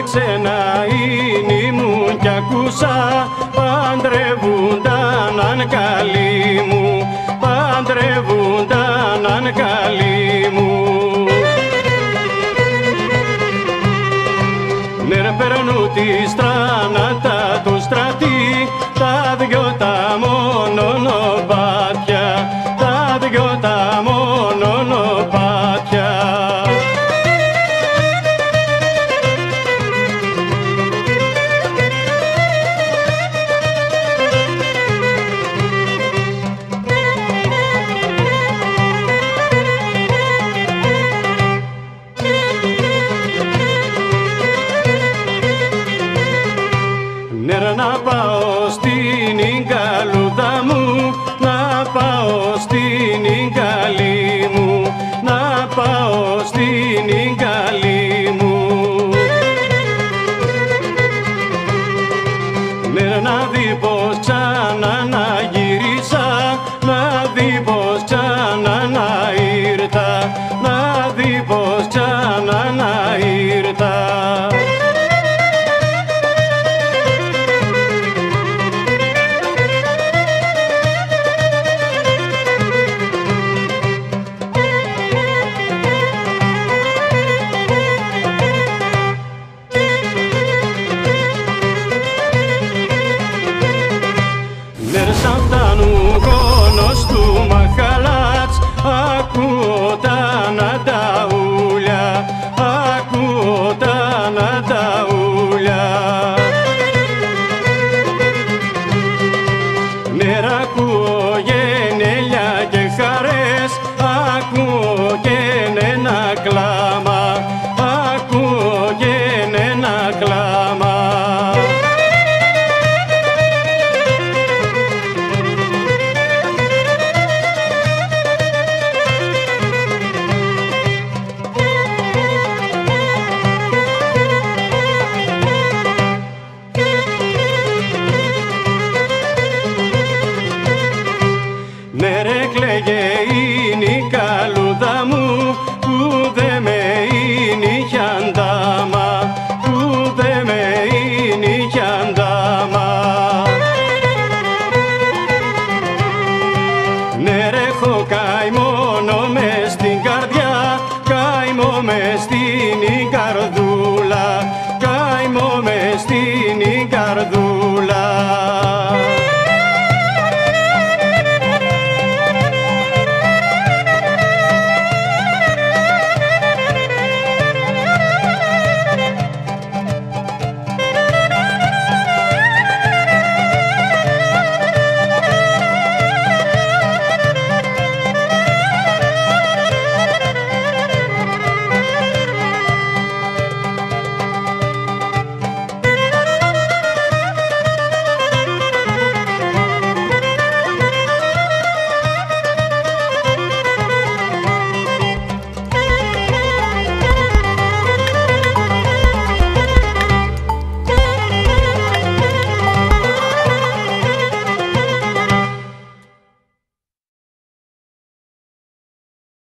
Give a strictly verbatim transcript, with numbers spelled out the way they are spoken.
ξένα ήμουν κι ακούσα παντρεύουνταν αν καλή μου, παντρεύουνταν αν καλή μου. Ναι ρε περνού τη στράνατα το στρατή, τα δυο τα μονοπάτια, τα δυο τα μονοπάτια. Νέρα να πάω στην Ικαλούδα μου, να πάω στην Ικαλή μου, να πάω στην Ικαλή μου. Νέρα να δει πως ξανά να γύρισα, να δει πως ξανά να ήρθα, να δει πως ξανά να ήρθα. Σαν φτάνουν γόνος του Μαχαλάτς, ακούω τα ναταούλια, ακούω τα ναταούλια. Νέρα ακούω